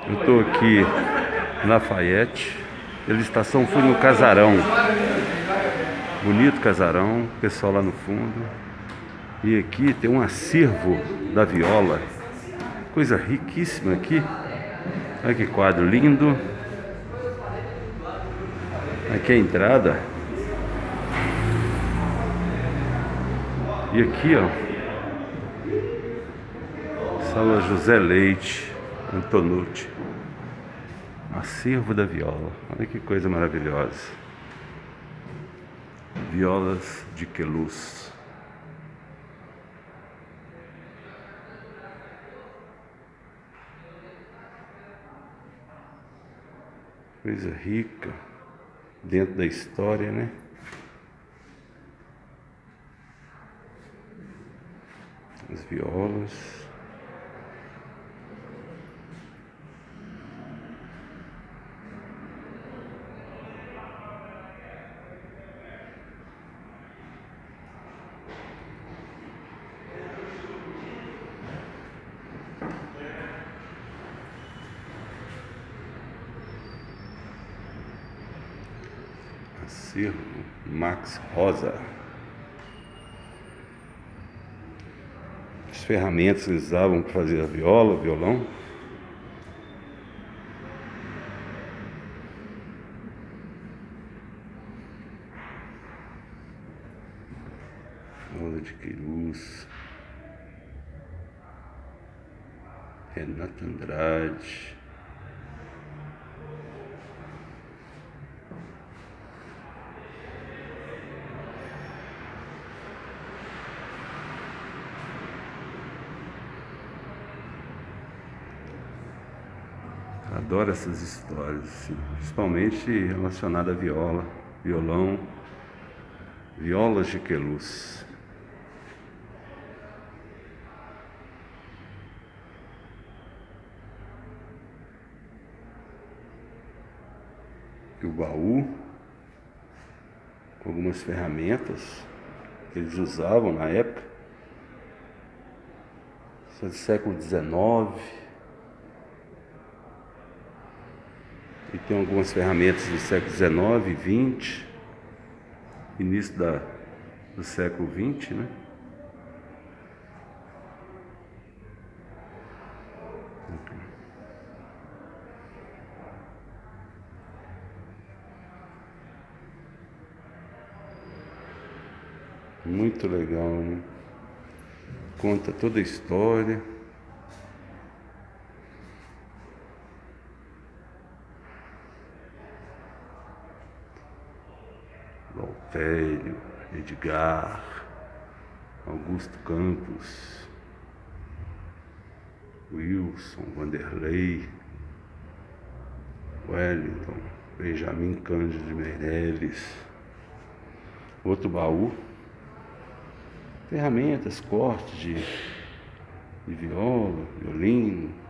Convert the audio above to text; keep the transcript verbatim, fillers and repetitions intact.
Eu estou aqui em Lafayette. Pela estação fui no casarão. Bonito casarão, pessoal lá no fundo. E aqui tem um acervo da viola. Coisa riquíssima aqui. Olha que quadro lindo. Aqui é a entrada. E aqui, ó, Sala José Leite Antonucci. Acervo da viola. Olha que coisa maravilhosa. Violas de queluz. Coisa rica dentro da história, né? As violas. Acervo Max Rosa. As ferramentas que eles usavam para fazer a viola, o violão. Viola de queluz. Renato Andrade. Adoro essas histórias, assim, principalmente relacionada a viola, violão, violas de queluz. E o baú com algumas ferramentas que eles usavam na época. Isso é do século dezenove. E tem algumas ferramentas do século dezenove e vinte, início da, do século vinte, né? Muito legal, né? Conta toda a história. Valtério, Edgar, Augusto Campos, Wilson, Vanderlei, Wellington, Benjamin Cândido de Meireles. Outro baú. Ferramentas, cortes de, de viola, violino.